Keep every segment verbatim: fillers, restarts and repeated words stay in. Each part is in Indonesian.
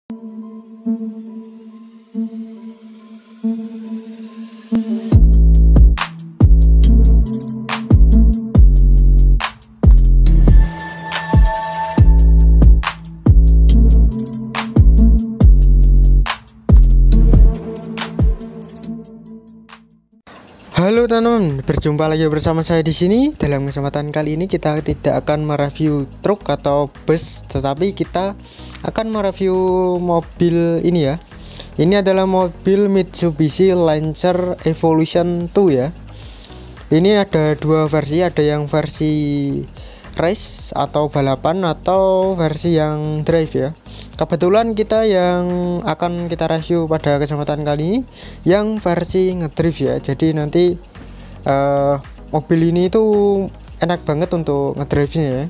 Halo teman-teman, berjumpa lagi bersama saya di sini. Dalam kesempatan kali ini kita tidak akan mereview truk atau bus, tetapi kita akan mereview mobil ini ya. Ini adalah mobil Mitsubishi Lancer Evolution dua ya. Ini ada dua versi, ada yang versi race atau balapan atau versi yang drive ya. Kebetulan kita yang akan kita review pada kesempatan kali ini yang versi ngedrive ya. Jadi nanti uh, mobil ini tuh enak banget untuk ngedrive-nya ya.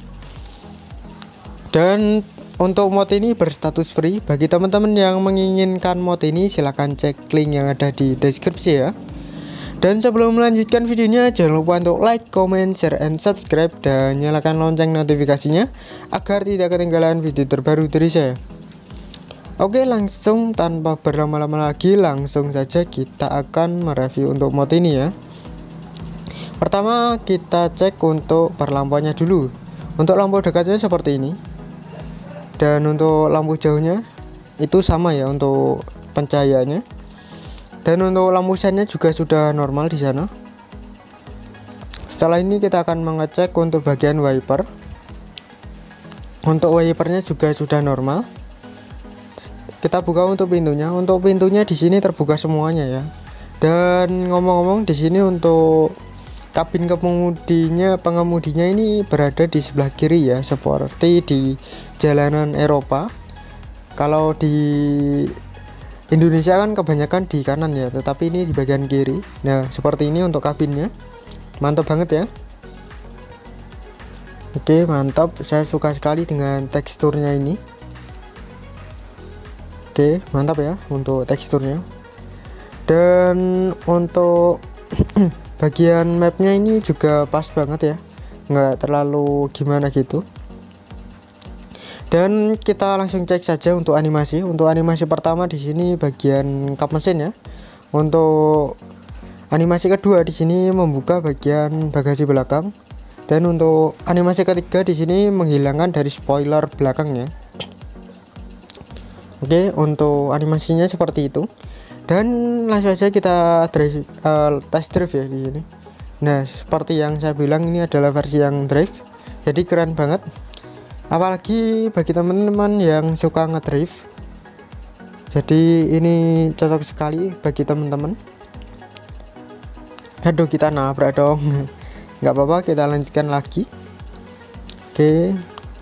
Dan untuk mod ini berstatus free. Bagi teman-teman yang menginginkan mod ini silahkan cek link yang ada di deskripsi ya. Dan sebelum melanjutkan videonya, jangan lupa untuk like, comment, share, and subscribe, dan nyalakan lonceng notifikasinya agar tidak ketinggalan video terbaru dari saya. Oke, langsung tanpa berlama-lama lagi, langsung saja kita akan mereview untuk mod ini ya. Pertama kita cek untuk perlampuannya dulu. Untuk lampu dekatnya seperti ini, dan untuk lampu jauhnya itu sama ya untuk pencahayaannya. Dan untuk lampu sennya juga sudah normal di sana. Setelah ini kita akan mengecek untuk bagian wiper. Untuk wipernya juga sudah normal. Kita buka untuk pintunya. Untuk pintunya di sini terbuka semuanya ya. Dan ngomong-ngomong di sini untuk kabin kemudinya, pengemudinya ini berada di sebelah kiri ya, seperti di jalanan Eropa. Kalau di Indonesia kan kebanyakan di kanan ya, tetapi ini di bagian kiri. Nah, seperti ini untuk kabinnya. Mantap banget ya. Oke, mantap. Saya suka sekali dengan teksturnya ini. Oke, mantap ya untuk teksturnya. Dan untuk bagian mapnya ini juga pas banget ya, nggak terlalu gimana gitu. Dan kita langsung cek saja untuk animasi. Untuk animasi pertama di sini bagian kap mesin ya. Untuk animasi kedua di sini membuka bagian bagasi belakang. Dan untuk animasi ketiga di sini menghilangkan dari spoiler belakangnya. Oke, untuk animasinya seperti itu. Dan langsung saja kita drive, uh, test drive ya di sini. Nah, seperti yang saya bilang, ini adalah versi yang drive. Jadi keren banget. Apalagi bagi teman-teman yang suka ngedrive, jadi ini cocok sekali bagi teman-teman. Aduh, kita nabrak dong. Nggak apa-apa, kita lanjutkan lagi. Oke,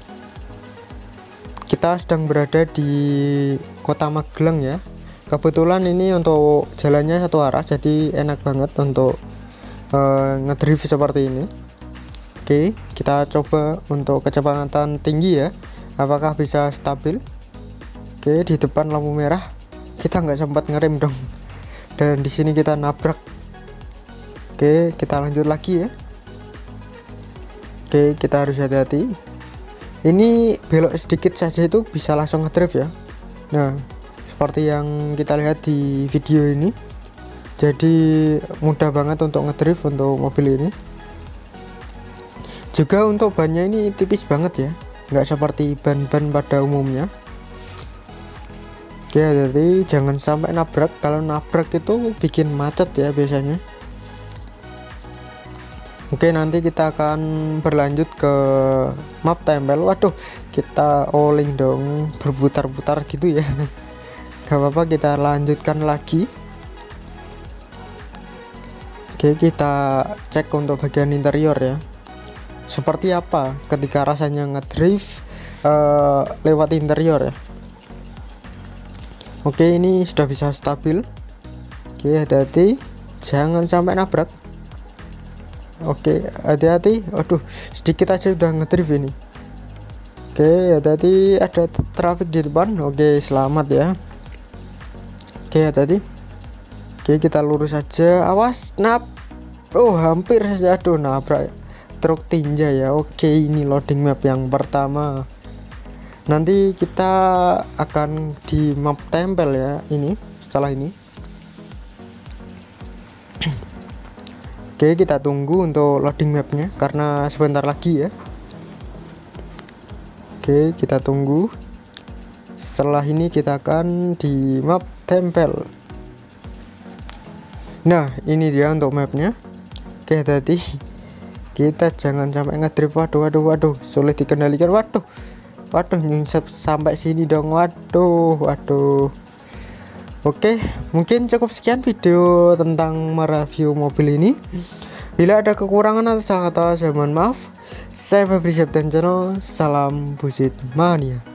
kita sedang berada di kota Magelang ya. Kebetulan ini untuk jalannya satu arah, jadi enak banget untuk uh, ngedrive seperti ini. Oke, kita coba untuk kecepatan tinggi ya. Apakah bisa stabil? Oke, di depan lampu merah kita nggak sempat ngerem dong. Dan di sini kita nabrak. Oke, kita lanjut lagi ya. Oke, kita harus hati-hati. Ini belok sedikit saja itu bisa langsung ngedrive ya. Nah, seperti yang kita lihat di video ini. Jadi mudah banget untuk ngedrive untuk mobil ini. Juga untuk bannya ini tipis banget ya, nggak seperti ban-ban pada umumnya. Oke, jadi jangan sampai nabrak. Kalau nabrak itu bikin macet ya biasanya. Oke, nanti kita akan berlanjut ke map tempel. Waduh, kita oleng dong, berputar-putar gitu ya. Gak apa-apa, kita lanjutkan lagi. Oke, kita cek untuk bagian interior ya. Seperti apa ketika rasanya ngedrive uh, lewat interior ya. Oke, ini sudah bisa stabil. Oke, hati-hati jangan sampai nabrak. Oke, hati-hati. Aduh, sedikit aja udah ngedrive ini. Oke, hati-hati, ada traffic di depan. Oke, selamat ya. Oke, hati-hati. Oke, kita lurus saja. Awas, nap. Oh, hampir saja. Aduh, nabrak truk tinja ya. Oke, ini loading map yang pertama. Nanti kita akan di map tempel ya ini setelah ini. Oke, kita tunggu untuk loading mapnya karena sebentar lagi ya. Oke, kita tunggu. Setelah ini kita akan di map tempel. Nah, ini dia untuk mapnya. Oke, hati-hati. Kita jangan sampai ngedrip. Waduh, waduh, waduh, sulit dikendalikan. Waduh, waduh, nyungsep sampai sini dong. Waduh, waduh. Oke, mungkin cukup sekian video tentang mereview mobil ini. Bila ada kekurangan atau salah kata, saya mohon maaf. Saya Febri Septian Channel. Salam Busit Mania.